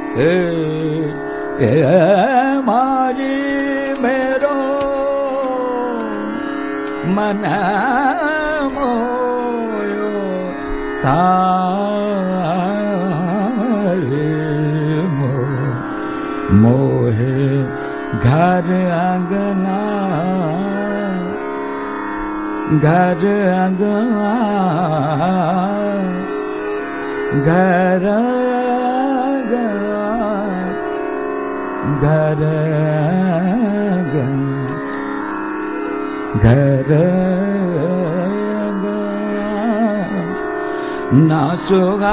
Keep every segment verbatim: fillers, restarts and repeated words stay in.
ए ए मारी मेरो मन मोयो सारे मो मोहे घर आंगना घर आंगना घर घर घर ना सुगा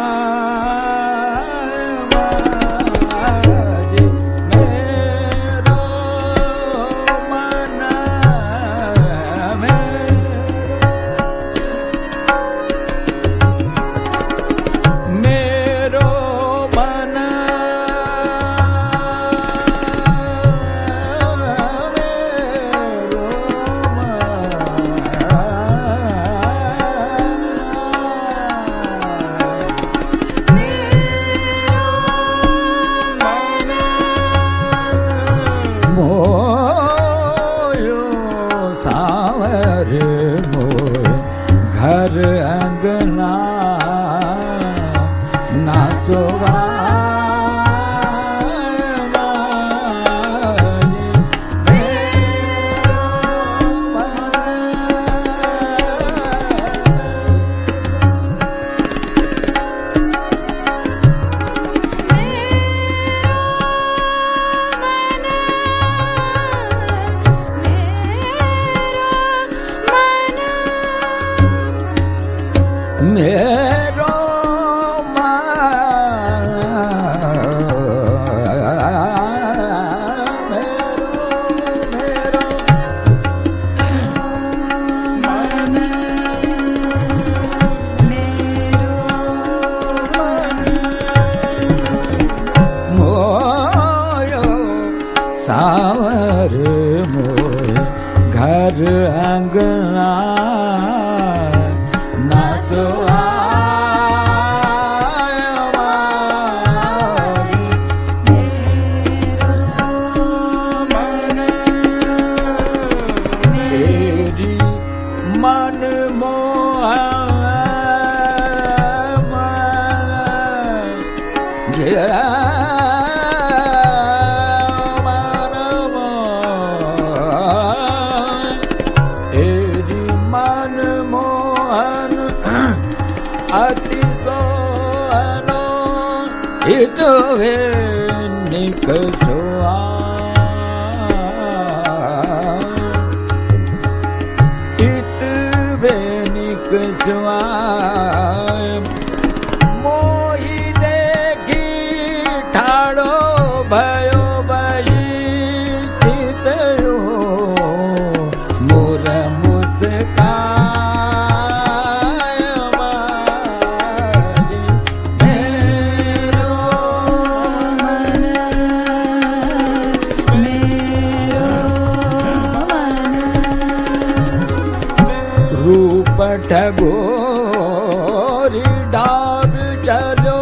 ठगोरी डार चलो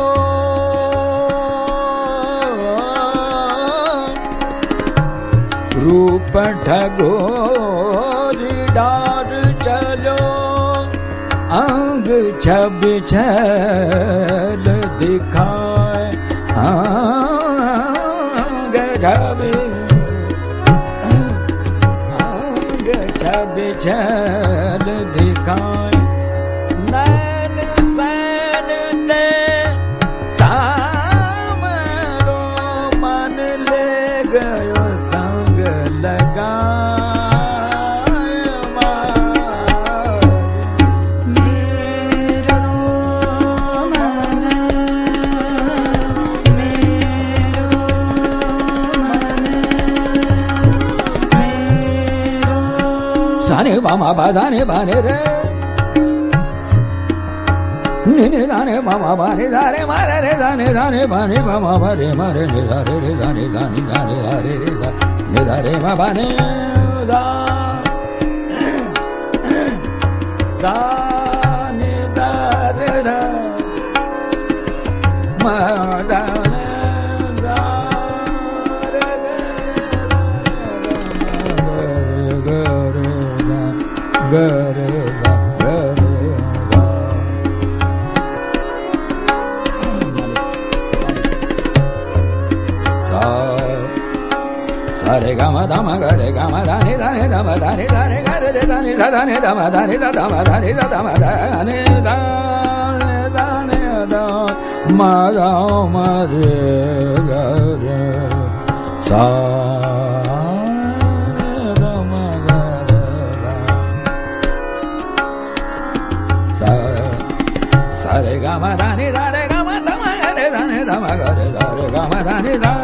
रूप ठगोरी डार चलो अंग छब छल दिखाए अंग छब अंग छब छल दिखाए नैन सैन ने सामरो मन ले गयो संग लगा जाने मामा बाजाने बाने रे नीने जाने मामा बाने जाने मारे रे जाने जाने बाने मामा बारे मारे ने जाने रे जाने जाने जाने रे रे ने जाने मा बाने जा जाने जाने रा मा जाने Sare gama dama gare gama dani dani dama dani dani gare dani dani dama dani dama dani dama dani dani dani ma ga ma re ga re sa dama ga sa sare gama dani dani gama dama gare dani dama gare sare gama dani dani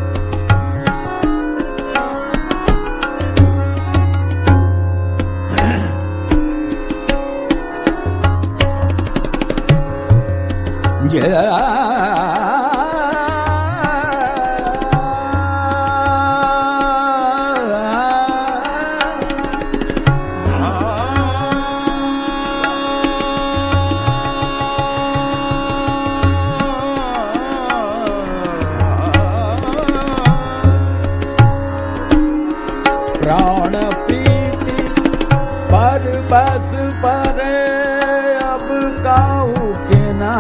प्राण प्रीति पर बस परे अब काऊ के ना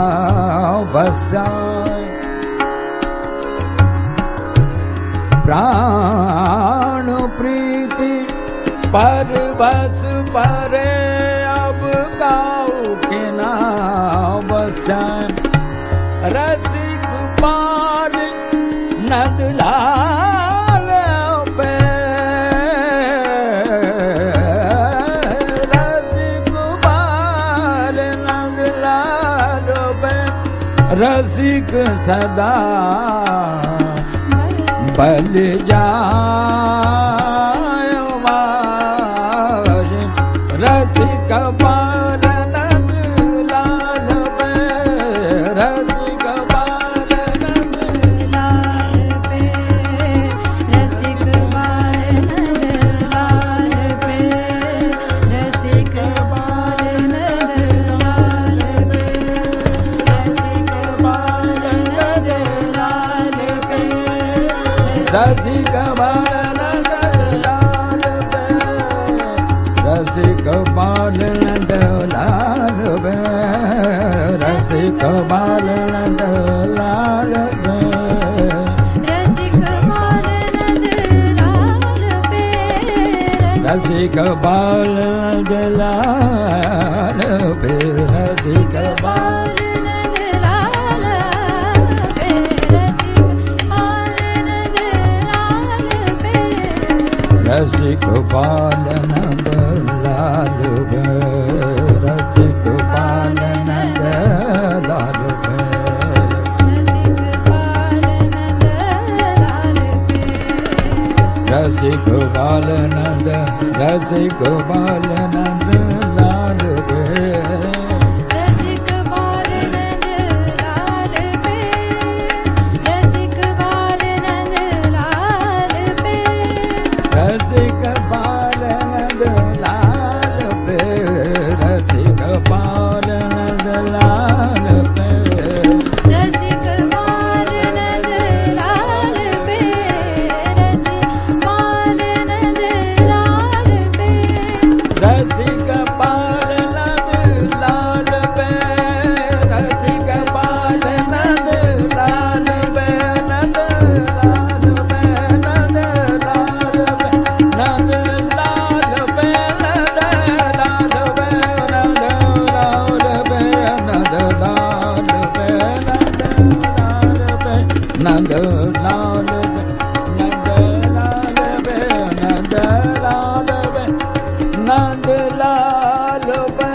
बसाए प्राण प्रीति पर बस परे अब काऊ के ना बसाए रसिक पार नदला रसिक सदा बल जाय रसिक पाल नंद लाल पे रसिक पाल नंद लाल पे रसिक पाल नंद लाल पे रसिक पाल नंद लाल पे रसिक पाल नंद लाल पे रसिक पाल नंद लाल पे रसिक पाल नंद लाल पे रसिक पाल नंद लाल पे रसिक पाल नंद लाल पे रसिक पाल नंद लाल पे रसिक पाल नंद लाल पे रसिक पाल नंद लाल पे रसिक पाल नंद लाल पे रसिक पाल नंद लाल पे रसिक पाल नंद रसिक पाल नंद लाल पे रसिक पाल नंद लाल पे रसिक पाल नंद लाल पे रसिक पाल नंद लाल पे रसिक पाल नंद लाल पे रसिक पाल नंद लाल पे रसिक पाल नंद लाल पे रसिक पाल नंद लाल पे रसिक पाल नंद लाल पे नंद लाल पे नंद लाल पे नंद लाल पे नंद लाल पे नंद लाल पे नंद लाल पे नंद लाल पे नंद लाल पे नंद लाल पे नंद लाल पे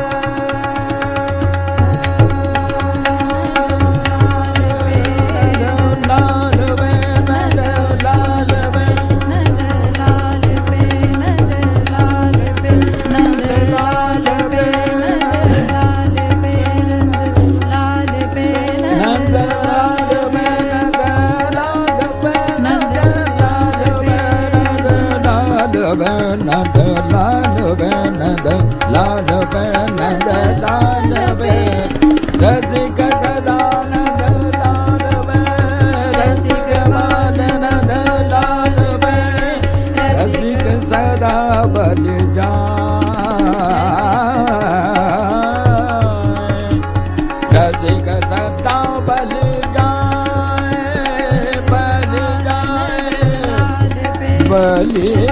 नंद लाल पे नंद लाल पे नंद लाल पे रसिक सदा नंद लाल पे रसिक पाल नंद लाल पे रसिक सदा बल जाए रसिक सदा बल जाए बल जाए ली